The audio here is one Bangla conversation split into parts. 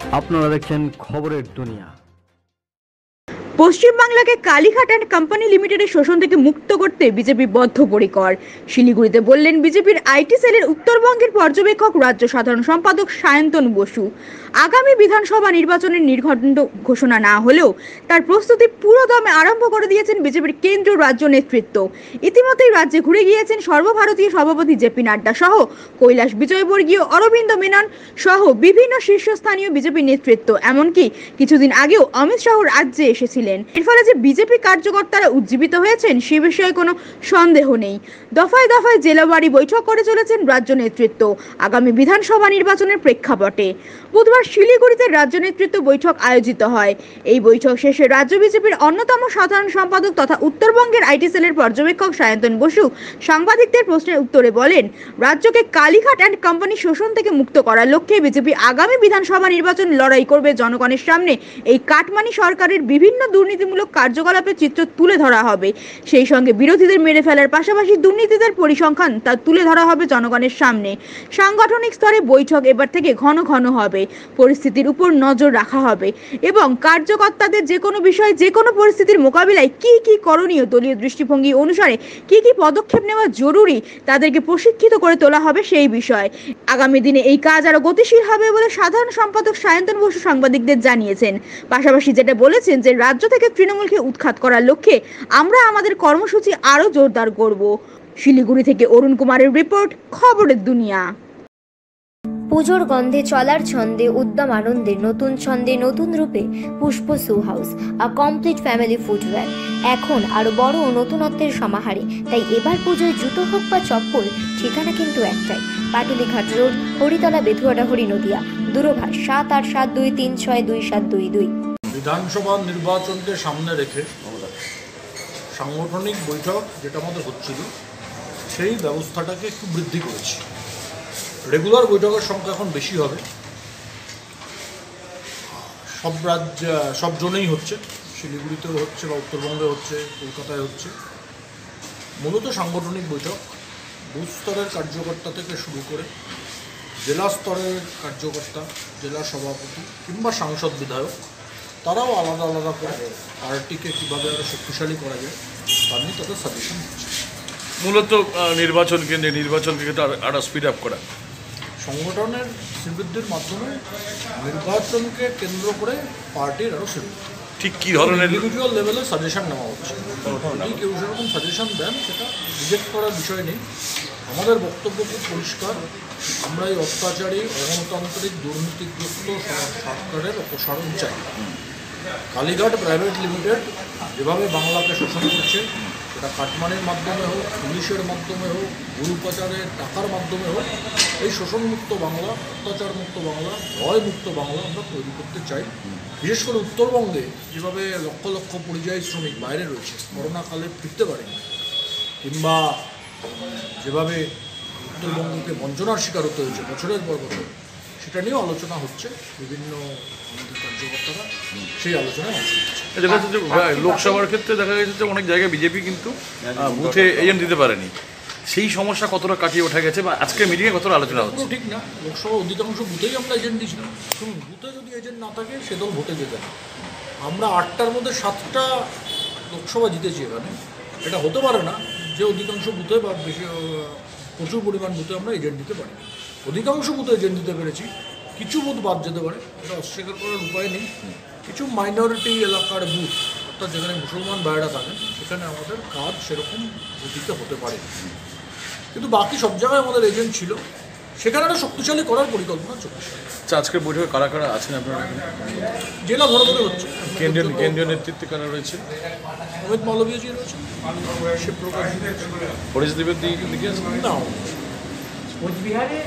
আপনারা দেখছেন খবরের দুনিয়া। পশ্চিমবাংলাকে কালীঘাট অ্যান্ড কোম্পানি লিমিটেডের শোষণ থেকে মুক্ত করতে বিজেপি বদ্ধপরিকর। শিলিগুড়িতে বললেন বিজেপির আইটি সেলের উত্তরবঙ্গের পর্যবেক্ষক রাজ্য সাধারণ সম্পাদক সায়ন্তন বসু। আগামী বিধানসভা নির্বাচনের নির্ঘণ্ট ঘোষণা না হলেও তার প্রস্তুতি পুরোদমে আরম্ভ করে দিয়েছেন বিজেপির কেন্দ্রীয় রাজ্য নেতৃত্ব। ইতিমধ্যেই রাজ্যে ঘুরে গিয়েছেন সর্বভারতীয় সভাপতি জেপি নাড্ডা সহ কৈলাস বিজয়বর্গীয়, অরবিন্দ মেনন সহ বিভিন্ন শীর্ষস্থানীয় বিজেপি নেতৃত্ব। এমনকি কিছুদিন আগেও অমিত শাহ রাজ্যে এসেছিলেন। এর ফলে যে বিজেপি কার্যকর্তারা উজ্জীবিত হয়েছেন সে বিষয়ে কোনো সন্দেহ নেই। দফায় দফায় জেলাবাড়ি বৈঠক করে চলেছেন রাজ্য নেতৃত্ব আগামী বিধানসভা নির্বাচনের প্রেক্ষাপটে। বুধবার শিলিগুড়িতে রাজ্য নেতৃত্ব বৈঠক আয়োজিত হয়। এই বৈঠক শেষে রাজ্য বিজেপির অন্যতম সাধারণ সম্পাদক তথা উত্তরবঙ্গের আইটি সেলের পর্যবেক্ষক সায়ন্তন বসু সাংবাদিকদের প্রশ্নের উত্তরে বলেন, রাজ্যকে কালীঘাট অ্যান্ড কোম্পানি শোষণ থেকে মুক্ত করার লক্ষ্যে বিজেপি আগামী বিধানসভা নির্বাচন লড়াই করবে। জনগণের সামনে এই কাটমানি সরকারের বিভিন্ন দুর্নীতিমূলক কার্যকলাপের চিত্র তুলে ধরা হবে। সেই সঙ্গে বিরোধীদের মেরে ফেলার পাশাপাশি দুর্নীতিদের পরিসংখ্যান তা তুলে ধরা হবে জনগণের সামনে। সাংগঠনিক স্তরে বৈঠক এবার থেকে ঘন ঘন হবে, পরিস্থিতির উপর নজর রাখা হবে এবং কার্যকর্তাদের যে কোনো বিষয়ে যে কোনো পরিস্থিতির মোকাবিলায় কি কি করণীয়, দলীয় দৃষ্টিভঙ্গি অনুসারে কি কি পদক্ষেপ নেওয়া জরুরি তাদেরকে প্রশিক্ষিত করে তোলা হবে সেই বিষয়। আগামী দিনে এই কাজ আরো গতিশীল হবে বলে সাধারণ সম্পাদক সায়ন্তন বসু সাংবাদিকদের জানিয়েছেন। পাশাপাশি যেটা বলেছেন যে রাজ্য থেকে তৃণমূলকে উৎখাত করার লক্ষ্যে আমরা আমাদের কর্মসূচি আরো জোরদার করব। শিলিগুড়ি থেকে অরুণ কুমারের রিপোর্ট, খবরের দুনিয়া। পুজোর গন্ধে চলার ছন্দে উদ্যম আনন্দের নতুন ছন্দে নতুন রূপে Pushpa shoe house, a complete family footwear. এখন আরো বড় ও নতুনত্বের সমাহারে। তাই এবার পুজোয় জুতো হোক বা চপ্পল, ঠিকানা কিন্তু একটাই, পাটুলিঘাট রোড, হরিতলা, বেথুয়াডাহরি, নদিয়া। দূরভাষ 7872362722। বিধানসভা নির্বাচনকে সামনে রেখে সাংগঠনিক বৈঠক যেটা আমাদের হচ্ছিল সেই ব্যবস্থাটাকে একটু বৃদ্ধি করেছি। রেগুলার বৈঠকের সংখ্যা এখন বেশি হবে, সব জোনেই হচ্ছে, শিলিগুড়িতেও হচ্ছে বা উত্তরবঙ্গে হচ্ছে, কলকাতায় হচ্ছে। মূলত সাংগঠনিক বৈঠক বুথ স্তরের কার্যকর্তা থেকে শুরু করে জেলা স্তরের কার্যকর্তা, জেলা সভাপতি কিংবা সাংসদ বিধায়ক, তারাও আলাদা আলাদা করে পার্টিকে কীভাবে আরও শক্তিশালী করা যায় তা নিয়ে তাদের সাজেশন দিচ্ছে। মূলত নির্বাচনকে আরও স্পিড আপ করা, সংগঠনের শ্রীবৃদ্ধির মাধ্যমে নির্বাচনকে কেন্দ্র করে পার্টির আরও শ্রীবৃদ্ধি। ঠিক কী ধরনের ইন্ডিভিজুয়াল লেভেলে সাজেশন নেওয়া হচ্ছে। যদি কেউ সেরকম সাজেশন দেন সেটা রিজেক্ট করার বিষয় নেই। আমাদের বক্তব্য খুব পরিষ্কার, আমরা এই অত্যাচারী, অগণতান্ত্রিক, দুর্নীতিগ্রস্ত সরকারের অপসারণ চাই। কালীঘাট প্রাইভেট লিমিটেড যেভাবে বাংলাকে শোষণ করছে, সেটা কাটমানির মাধ্যমে হোক, পুলিশের মাধ্যমে হোক, গুরু পাচারের টাকার মাধ্যমে হোক, এই শোষণমুক্ত বাংলা, অত্যাচারমুক্ত বাংলা, ভয়মুক্ত বাংলা আমরা তৈরি করতে চাই। বিশেষ করে উত্তরবঙ্গে যেভাবে লক্ষ লক্ষ পরিযায়ী শ্রমিক বাইরে রয়েছে, করোনাকালে ফিরতে পারেনি, কিংবা যেভাবে উত্তরবঙ্গকে বঞ্চনার শিকার হতে হয়েছে বছরের পর বছর, সেটা নিয়েও আলোচনা হচ্ছে। বিভিন্ন আমাদের কার্যকর্তারা সেই আলোচনায় অংশ নিচ্ছে। দেখা যাচ্ছে যে লোকসভার ক্ষেত্রে দেখা গেছে যে অনেক জায়গায় বিজেপি কিন্তু বুথে এজেন্ট দিতে পারেনি, সেই সমস্যা কতটা কাটিয়ে ওঠা গেছে বা আজকে মিটিংয়ে কতটা আলোচনা হচ্ছে? ঠিক না, লোকসভা অধিকাংশ বুথেই আমরা এজেন্ট দিয়েছিলাম। শুনুন, বুথে যদি এজেন্ট না থাকে সে দল ভোটে যেতে না। আমরা 8টার মধ্যে 7টা লোকসভা জিতেছি এখানে। এটা হতে পারে না যে অধিকাংশ বুথে বা বেশি প্রচুর পরিমাণ বুথে আমরা এজেন্ট দিতে পারি। অধিকাংশ বুথে এজেন্ট দিতে পেরেছি, কিছু বুথ বাদ যেতে পারে, এটা অস্বীকার করার উপায় নেই। কিছু মাইনরিটি এলাকার বুথ, অর্থাৎ যেখানে মুসলমান ভাইয়েরা থাকেন, সেখানে আমাদের কাজ সেরকম গতিতে হতে পারে, কিন্তু বাকি সব জায়গায় আমাদের এজেন্ট ছিল। সেখানে একটা শক্তিশালী করার পরিকল্পনা চলছে। আজকের বৈঠকে কারা কারা আছেন আপনারা? জেলা ধরে ধরে হচ্ছে। কেন্দ্রীয় নেতৃত্বে কারা রয়েছে? অমিত মালবিয়াজি রয়েছেন, শিবপ্রকাশ পরিষদেবের দিকে না, কোচবিহারে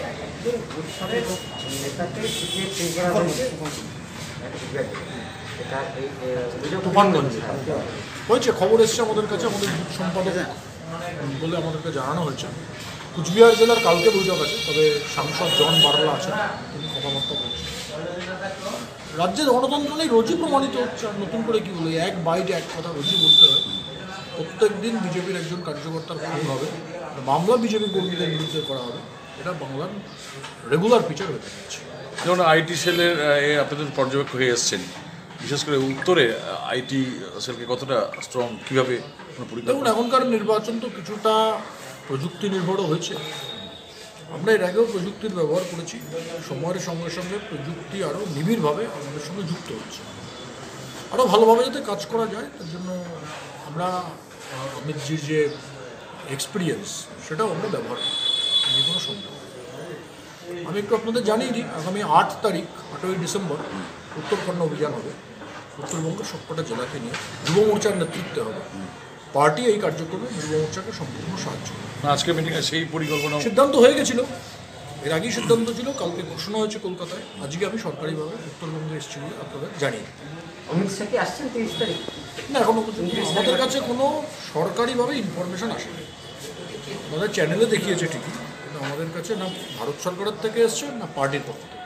তুফানগঞ্জে হয়েছে, খবর এসছে আমাদের কাছে, আমাদের বুথ সম্পাদক বলে আমাদেরকে জানানো হয়েছে। কুচবিহার জেলার কালকে বৈঠক আছে, তবে সাংসদ জন বারলা আছেন, তিনি কথাবার্তা বলছেন। রাজ্যের গণতন্ত্র নেই, রোজই প্রমাণিত হচ্ছে। আর নতুন করে কী বলে, এক বাইটে এক কথা রোজই বলতে হয়। প্রত্যেক দিন বিজেপির একজন কার্যকর্তার খুন হবে, মামলা বিজেপি কর্মীদের বিরুদ্ধে করা হবে, এটা বাংলার রেগুলার ফিচার হয়ে যাচ্ছে। যেমন আইটি সেলের আপনাদের পর্যবেক্ষক হয়ে এসছেন, বিশেষ করে উত্তরে আইটি সেলকে কতটা স্ট্রং, কীভাবে দেখুন এখনকার নির্বাচন তো কিছুটা প্রযুক্তি নির্ভরও হয়েছে। আমরা এর আগেও প্রযুক্তির ব্যবহার করেছি, সময়ের সঙ্গে সঙ্গে প্রযুক্তি আরও নিবিড়ভাবে আমাদের সঙ্গে যুক্ত হচ্ছে, আরও ভালোভাবে যাতে কাজ করা যায় তার জন্য আমরা অমিতজির যে এক্সপিরিয়েন্স সেটাও আমরা ব্যবহার করি, যে কোনো সন্দেহ। আমি একটু আপনাদের জানিয়ে দিই, আগামী 8ই ডিসেম্বর উত্তরকন্যা অভিযান হবে, উত্তরবঙ্গের সবকটা জেলাকে নিয়ে যুব মোর্চার নেতৃত্বে হবে। পার্টি এই কার্যক্রমে যুব মোর্চাকে সম্পূর্ণ সাহায্য করবে। আজকে মিটিংয়ে সেই পরিকল্পনা সিদ্ধান্ত হয়ে গেছিল, এর আগেই সিদ্ধান্ত ছিল, কালকে ঘোষণা হয়েছে কলকাতায়। আজকে আমি সরকারিভাবে উত্তরবঙ্গে এসেছি বলে আপনাদের জানিয়ে দিই। অমিত শাহ কি আসছেন 30 তারিখ? না, এখনো পর্যন্ত আমাদের কাছে কোনো সরকারিভাবে ইনফরমেশন আসেনি। আমাদের চ্যানেলে দেখিয়েছে ঠিকই, কিন্তু আমাদের কাছে না ভারত সরকারের থেকে এসছে না পার্টির পক্ষ থেকে।